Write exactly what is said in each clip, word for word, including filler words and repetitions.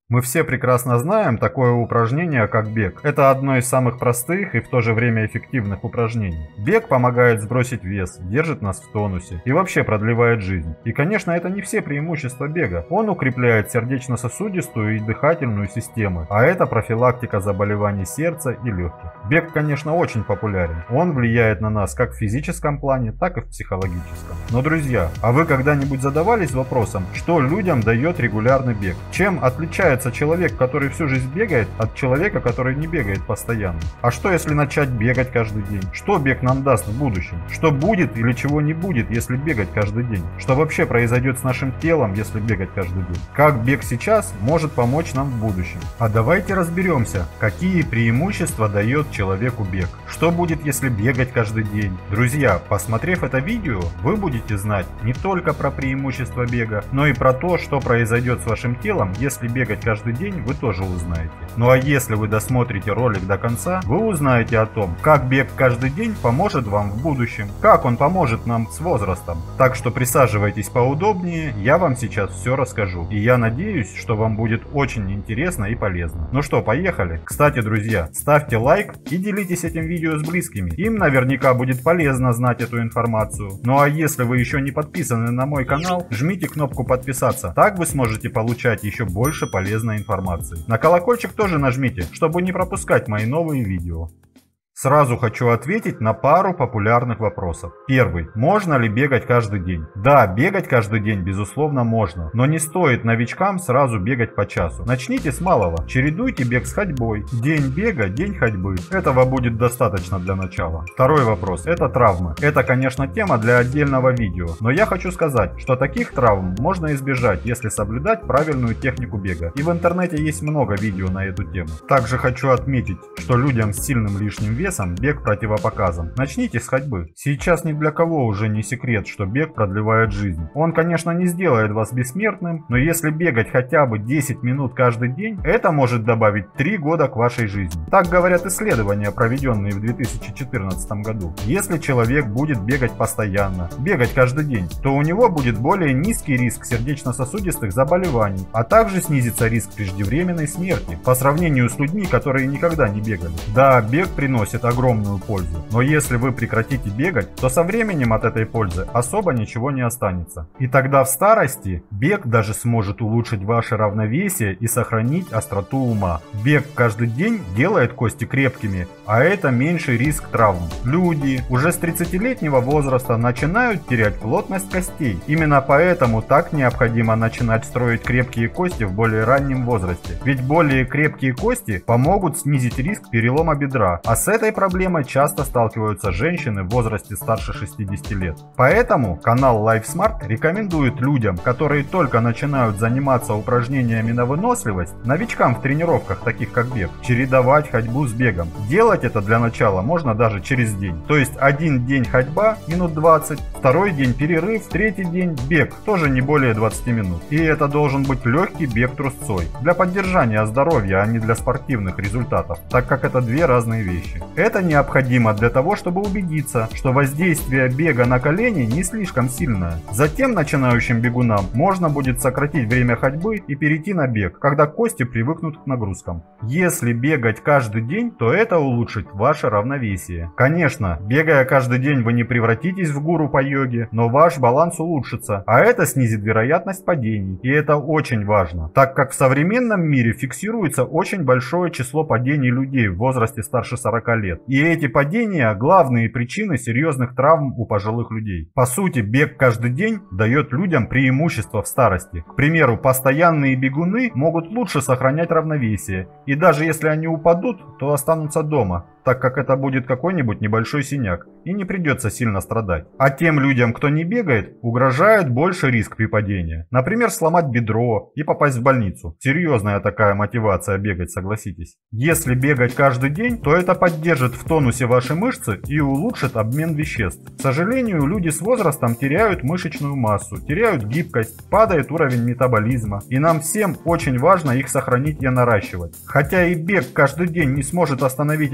Мы все прекрасно знаем такое упражнение, как бег. Это одно из самых простых и в то же время эффективных упражнений. Бег помогает сбросить вес, держит нас в тонусе и вообще продлевает жизнь. И, конечно, это не все преимущества бега. Он укрепляет сердечно-сосудистую и дыхательную системы, а это профилактика заболеваний сердца и легких. Бег, конечно, очень популярен. Он влияет на нас как в физическом плане, так и в психологическом. Но, друзья, а вы когда-нибудь задавались вопросом, что людям дает регулярный бег? Чем отличается человек, который всю жизнь бегает, от человека, который не бегает постоянно? А что если начать бегать каждый день? Что бег нам даст в будущем? Что будет или чего не будет, если бегать каждый день? Что вообще произойдет с нашим телом, если бегать каждый день? Как бег сейчас может помочь нам в будущем? А давайте разберемся, какие преимущества дает человеку бег. Что будет, если бегать каждый день? Друзья, посмотрев это видео, вы будете знать не только про преимущества бега, но и про то, что произойдет с вашим телом, если бегать каждый день, вы тоже узнаете. Ну а если вы досмотрите ролик до конца, вы узнаете о том, как бег каждый день поможет вам в будущем, как он поможет нам с возрастом. Так что присаживайтесь поудобнее, я вам сейчас все расскажу. И я надеюсь, что вам будет очень интересно и полезно. Ну что, поехали? Кстати, друзья, ставьте лайк и делитесь этим видео с близкими. Им наверняка будет полезно знать эту информацию. Ну а если вы еще не подписаны на мой канал, жмите кнопку подписаться. Так вы сможете получать еще больше полезной информации. На колокольчик тоже нажмите, чтобы не пропускать мои новые видео. Сразу хочу ответить на пару популярных вопросов. Первый. Можно ли бегать каждый день? Да, бегать каждый день безусловно можно, но не стоит новичкам сразу бегать по часу. Начните с малого. Чередуйте бег с ходьбой. День бега, день ходьбы. Этого будет достаточно для начала. Второй вопрос. Это травмы. Это, конечно, тема для отдельного видео, но я хочу сказать, что таких травм можно избежать, если соблюдать правильную технику бега. И в интернете есть много видео на эту тему. Также хочу отметить, что людям с сильным лишним весом бег противопоказан. Начните с ходьбы. Сейчас ни для кого уже не секрет, что бег продлевает жизнь. Он, конечно, не сделает вас бессмертным, но если бегать хотя бы десять минут каждый день, это может добавить три года к вашей жизни. Так говорят исследования, проведенные в две тысячи четырнадцатом году. Если человек будет бегать постоянно, бегать каждый день, то у него будет более низкий риск сердечно-сосудистых заболеваний, а также снизится риск преждевременной смерти по сравнению с людьми, которые никогда не бегали. Да, бег приносит огромную пользу, но если вы прекратите бегать, то со временем от этой пользы особо ничего не останется. И тогда в старости бег даже сможет улучшить ваше равновесие и сохранить остроту ума. Бег каждый день делает кости крепкими, а это меньший риск травм. Люди уже с тридцатилетнего возраста начинают терять плотность костей. Именно поэтому так необходимо начинать строить крепкие кости в более раннем возрасте. Ведь более крепкие кости помогут снизить риск перелома бедра, а с этой проблемой часто сталкиваются женщины в возрасте старше шестидесяти лет. Поэтому канал LifeSmart рекомендует людям, которые только начинают заниматься упражнениями на выносливость, новичкам в тренировках, таких как бег, чередовать ходьбу с бегом. Делать это для начала можно даже через день. То есть один день ходьба, минут двадцать, второй день перерыв, третий день бег, тоже не более двадцати минут. И это должен быть легкий бег трусцой, для поддержания здоровья, а не для спортивных результатов, так как это две разные вещи. Это необходимо для того, чтобы убедиться, что воздействие бега на колени не слишком сильное. Затем начинающим бегунам можно будет сократить время ходьбы и перейти на бег, когда кости привыкнут к нагрузкам. Если бегать каждый день, то это улучшит ваше равновесие. Конечно, бегая каждый день, вы не превратитесь в гуру по йоге, но ваш баланс улучшится, а это снизит вероятность падений. И это очень важно, так как в современном мире фиксируется очень большое число падений людей в возрасте старше сорока лет. И эти падения – главные причины серьезных травм у пожилых людей. По сути, бег каждый день дает людям преимущество в старости. К примеру, постоянные бегуны могут лучше сохранять равновесие, и даже если они упадут, то останутся дома, так как это будет какой-нибудь небольшой синяк, и не придется сильно страдать. А тем людям, кто не бегает, угрожает больше риск при падении. Например, сломать бедро и попасть в больницу. Серьезная такая мотивация бегать, согласитесь. Если бегать каждый день, то это поддержит в тонусе ваши мышцы и улучшит обмен веществ. К сожалению, люди с возрастом теряют мышечную массу, теряют гибкость, падает уровень метаболизма, и нам всем очень важно их сохранить и наращивать. Хотя и бег каждый день не сможет остановить эти эффекты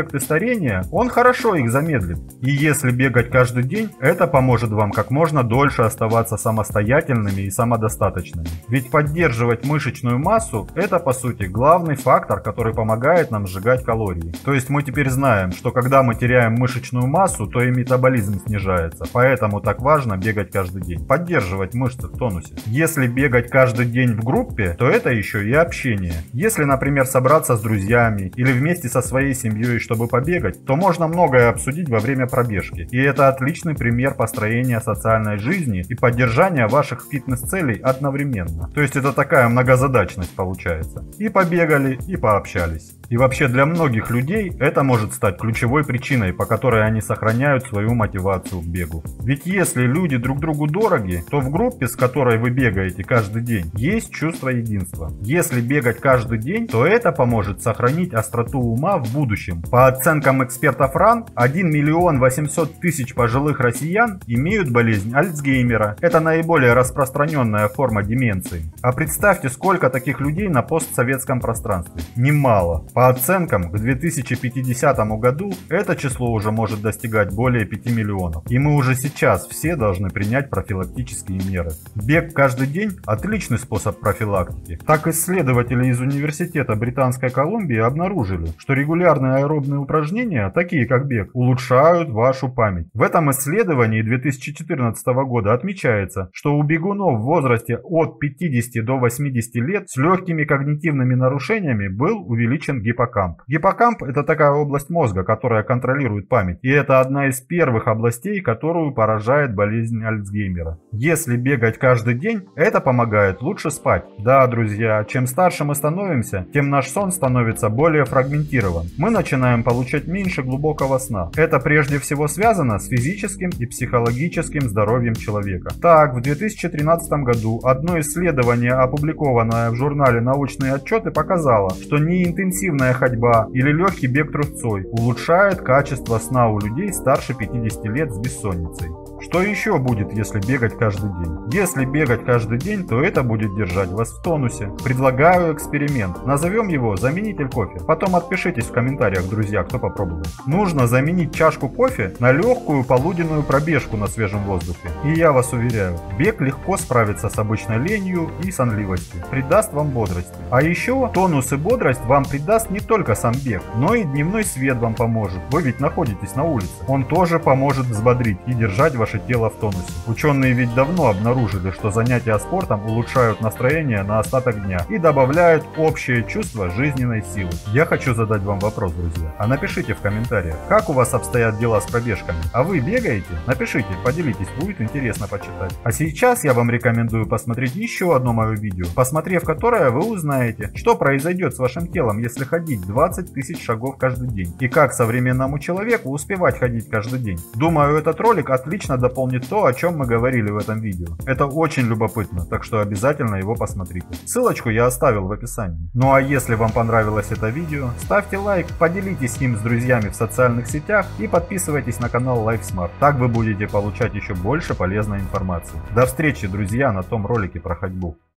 эффекты старения, он хорошо их замедлит. И если бегать каждый день, это поможет вам как можно дольше оставаться самостоятельными и самодостаточными. Ведь поддерживать мышечную массу – это по сути главный фактор, который помогает нам сжигать калории. То есть мы теперь знаем, что когда мы теряем мышечную массу, то и метаболизм снижается. Поэтому так важно бегать каждый день, поддерживать мышцы в тонусе. Если бегать каждый день в группе, то это еще и общение. Если, например, собраться с друзьями или вместе со своей семьей, чтобы побегать, то можно многое обсудить во время пробежки. И это отличный пример построения социальной жизни и поддержания ваших фитнес-целей одновременно. То есть это такая многозадачность получается. И побегали, и пообщались. И вообще для многих людей это может стать ключевой причиной, по которой они сохраняют свою мотивацию к бегу. Ведь если люди друг другу дороги, то в группе, с которой вы бегаете каждый день, есть чувство единства. Если бегать каждый день, то это поможет сохранить остроту ума в будущем. По оценкам экспертов РАН, один миллион восемьсот тысяч пожилых россиян имеют болезнь Альцгеймера. Это наиболее распространенная форма деменции. А представьте, сколько таких людей на постсоветском пространстве. Немало. По оценкам, к две тысячи пятидесятому году это число уже может достигать более пяти миллионов. И мы уже сейчас все должны принять профилактические меры. Бег каждый день – отличный способ профилактики. Так исследователи из Университета Британской Колумбии обнаружили, что регулярные аэробные упражнения, такие как бег, улучшают вашу память. В этом исследовании две тысячи четырнадцатого года отмечается, что у бегунов в возрасте от пятидесяти до восьмидесяти лет с легкими когнитивными нарушениями был увеличен гиппокамп. Гиппокамп – это такая область мозга, которая контролирует память. И это одна из первых областей, которую поражает болезнь Альцгеймера. Если бегать каждый день, это помогает лучше спать. Да, друзья, чем старше мы становимся, тем наш сон становится более фрагментирован. Мы начинаем получать меньше глубокого сна. Это прежде всего связано с физическим и психологическим здоровьем человека. Так, в две тысячи тринадцатом году одно исследование, опубликованное в журнале «Научные отчеты», показало, что неинтенсивная ходьба или легкий бег трусцой улучшает качество сна у людей старше пятидесяти лет с бессонницей. Что еще будет, если бегать каждый день? Если бегать каждый день, то это будет держать вас в тонусе. Предлагаю эксперимент. Назовем его «Заменитель кофе». Потом отпишитесь в комментариях, друзья, кто попробовал. Нужно заменить чашку кофе на легкую полуденную пробежку на свежем воздухе. И я вас уверяю, бег легко справится с обычной ленью и сонливостью. Придаст вам бодрости. А еще тонус и бодрость вам придаст не только сам бег, но и дневной свет вам поможет. Вы ведь находитесь на улице. Он тоже поможет взбодрить и держать ваше тело в тонусе. Ученые ведь давно обнаружили, что занятия спортом улучшают настроение на остаток дня и добавляют общее чувство жизненной силы. Я хочу задать вам вопрос, друзья. А напишите в комментариях, как у вас обстоят дела с пробежками. А вы бегаете? Напишите, поделитесь, будет интересно почитать. А сейчас я вам рекомендую посмотреть еще одно мое видео, посмотрев которое вы узнаете, что произойдет с вашим телом, если ходить двадцать тысяч шагов каждый день. И как современному человеку успевать ходить каждый день. Думаю, этот ролик отлично дополнит то, о чем мы говорили в этом видео. Это очень любопытно, так что обязательно его посмотрите. Ссылочку я оставил в описании. Ну а если вам понравилось это видео, ставьте лайк, поделитесь им с друзьями в социальных сетях и подписывайтесь на канал LifeSmart. Так вы будете получать еще больше полезной информации. До встречи, друзья, на том ролике про ходьбу.